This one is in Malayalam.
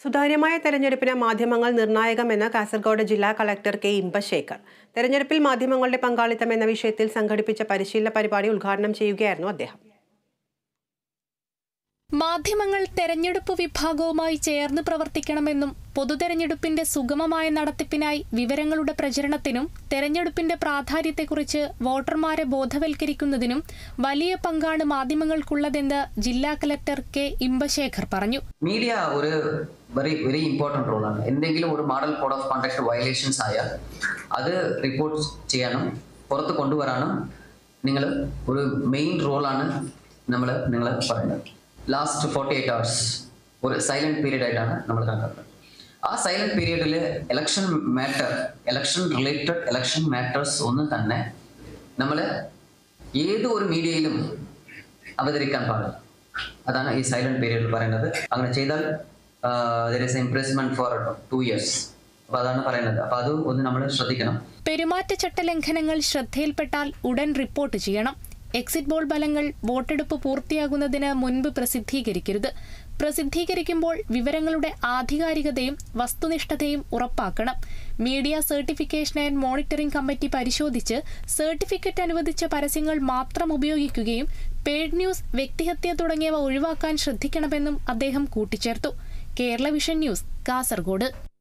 സുതാര്യമായ തെരഞ്ഞെടുപ്പിന് മാധ്യമങ്ങൾ നിർണായകമെന്ന് കാസർഗോഡ് ജില്ലാ കളക്ടർ കെ ഇമ്പശേഖർ. തെരഞ്ഞെടുപ്പിൽ മാധ്യമങ്ങളുടെ പങ്കാളിത്തം എന്ന വിഷയത്തിൽ സംഘടിപ്പിച്ച പരിശീലന പരിപാടി ഉദ്ഘാടനം ചെയ്യുകയായിരുന്നു അദ്ദേഹം. മാധ്യമങ്ങൾ തെരഞ്ഞെടുപ്പ് വിഭാഗവുമായി ചേർന്ന് പ്രവർത്തിക്കണമെന്നും പൊതുതെരഞ്ഞെടുപ്പിന്റെ സുഗമമായ നടത്തിപ്പിനായി വിവരങ്ങളുടെ പ്രചരണത്തിനും തെരഞ്ഞെടുപ്പിന്റെ പ്രാധാന്യത്തെക്കുറിച്ച് വോട്ടർമാരെ ബോധവൽക്കരിക്കുന്നതിനും വലിയ പങ്കാണ് മാധ്യമങ്ങൾക്കുള്ളതെന്ന് ജില്ലാ കളക്ടർ കെ ഇമ്പശേഖർ പറഞ്ഞു. മീഡിയ ഒരു വെരി ഇമ്പോർട്ടന്റ് റോളാണ്. എന്തെങ്കിലും ഒരു model code of conduct violations ആയാൽ അത് റിപ്പോർട്ട് ചെയ്യാനും പുറത്ത് കൊണ്ടുവരാനും നിങ്ങൾ ഒരു മെയിൻ റോളാണ് നിങ്ങൾ പറയുന്നത്. ലാസ്റ്റ് 48 hours ഒരു സൈലന്റ് പീരീഡ് ആയിട്ടാണ് നമ്മൾ കണക്കാക്കുന്നത്. ആ സൈലന്റ് പീരീഡിൽ ഇലക്ഷൻ റിലേറ്റഡ് ഇലക്ഷൻ മാറ്റേഴ്സ് ഒന്നും തന്നെ നമ്മൾ ഏത് ഒരു മീഡിയയിലും അവതരിക്കാൻ പാടില്ല. അതാണ് ഈ സൈലന്റ് പീരീഡിൽ പറയുന്നത്. അങ്ങനെ ചെയ്താൽ there is imprisonment for 2 years. അപ്പോൾ അതാണ് പറയുന്നത്. അപ്പോൾ അത് ഒന്ന് നമ്മൾ ശ്രദ്ധിക്കണം. പെരുമാറ്റച്ചട്ട ലംഘനങ്ങൾ ശ്രദ്ധയിൽപ്പെട്ടാൽ ഉടൻ റിപ്പോർട്ട് ചെയ്യണം. എക്സിറ്റ് പോൾ ഫലങ്ങൾ വോട്ടെടുപ്പ് പൂർത്തിയാകുന്നതിന് മുൻപ് പ്രസിദ്ധീകരിക്കരുത്. പ്രസിദ്ധീകരിക്കുമ്പോൾ വിവരങ്ങളുടെ ആധികാരികതയും വസ്തുനിഷ്ഠതയും ഉറപ്പാക്കണം. Media certification and monitoring committee പരിശോധിച്ച് സർട്ടിഫിക്കറ്റ് അനുവദിച്ച പരസ്യങ്ങൾ മാത്രം ഉപയോഗിക്കുകയും പെയ്ഡ് ന്യൂസ്, വ്യക്തിഹത്യ തുടങ്ങിയവ ഒഴിവാക്കാൻ ശ്രദ്ധിക്കണമെന്നും അദ്ദേഹം കൂട്ടിച്ചേർത്തു. Kerala vision news, Kasaragod.